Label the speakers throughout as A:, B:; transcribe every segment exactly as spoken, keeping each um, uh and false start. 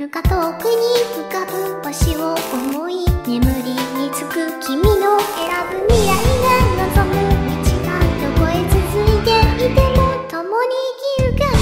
A: ぬか遠くに浮かぶ星を思い、眠りにつく君の選ぶ未来が望む道がどこへ続いていても共に生きるから。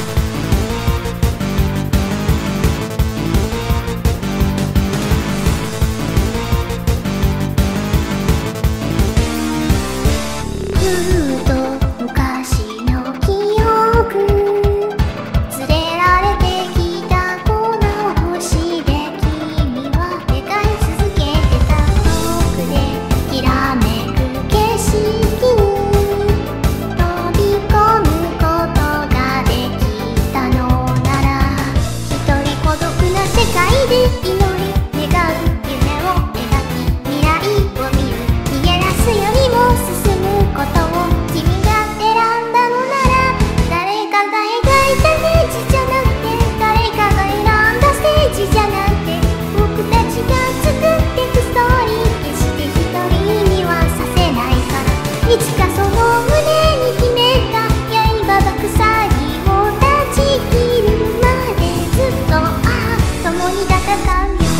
A: ふうと昔の記憶連れられてきたこの星で君は願い続けてた。遠くできらめく景色に飛び込むことができたのなら、一人孤独な世界で祈り願う夢を描き、未来を見る逃げ出すよりも進むことを君が選んだのなら、誰かが描いたネジじゃなくて、誰かが選んだステージじゃなくて、僕たちが作ってくストーリー、決して一人にはさせないから。いつかその胸に秘めた刃が鎖を断ち切るまでずっと、ああ共に戦うよ。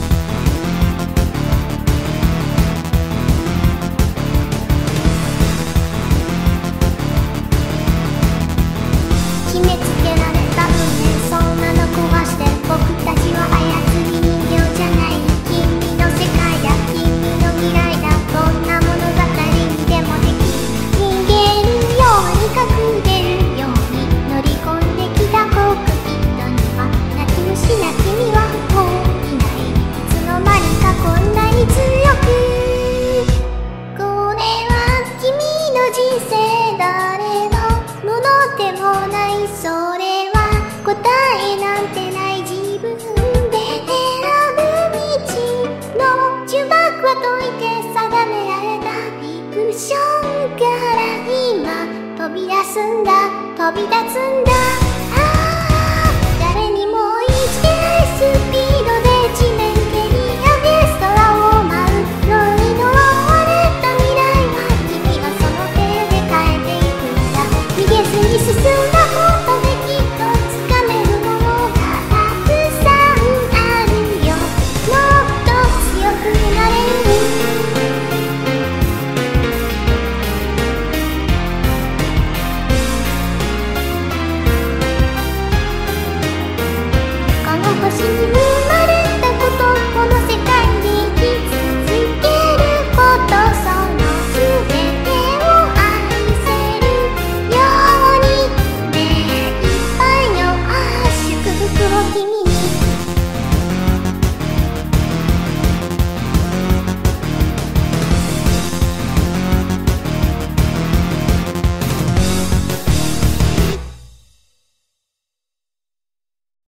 A: 決めつけられた運命、そんなの壊して、僕たちは操り人形じゃない。君の世界だ、君の未来だ、どんな物語にでもできる。逃げるように隠れるように乗り込んできたコックピットには、泣き虫な君はもういない。いつの間にかこんなに強く。これは君の人生、誰のものでもない。それは答えなんてない自分で選ぶ道の呪縛は解いて定められたフィクションから今飛び出すんだ、飛び立つんだ。